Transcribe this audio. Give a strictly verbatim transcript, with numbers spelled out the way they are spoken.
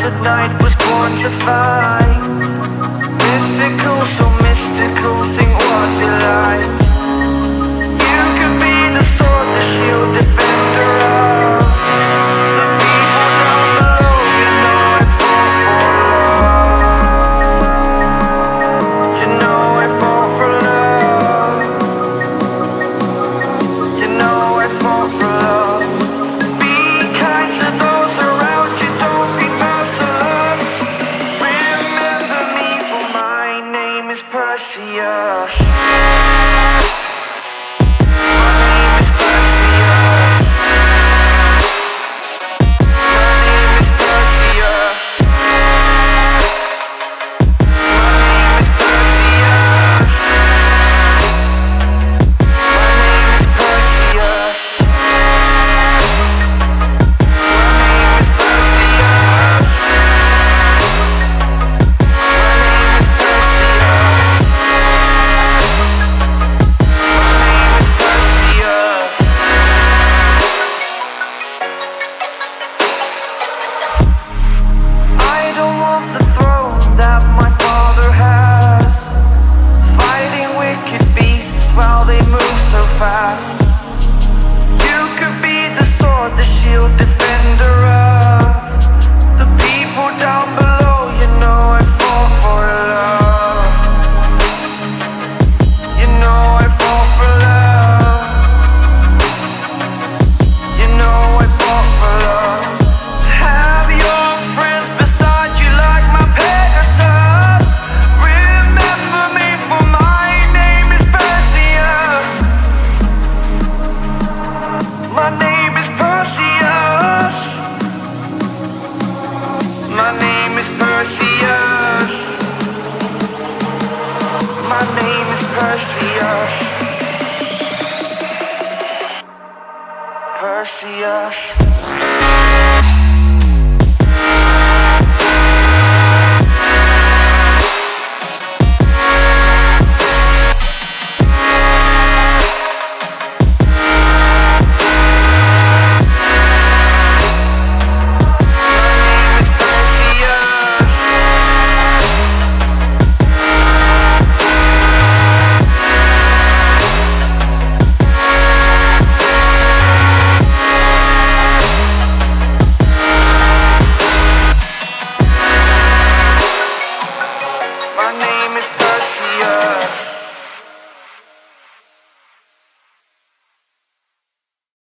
tonight was born to fight. Mythical, so mystical, think what you like. You could be the sword, the shield, defender of the people down below. You know I fall for love. You know I fall for love. You know I fall for love. Be kind to those around you, don't be merciless. Remember me, for my name is Perseus. While they move so fast, you could be the sword, the shield, defender of the people down below. You know I fall for love. You know I fall for love. You know I fall for love. Have your friends beside you like my Pegasus. Remember me, for my name is Perseus. My name is Perseus. My name is Perseus. My name is Perseus. Perseus.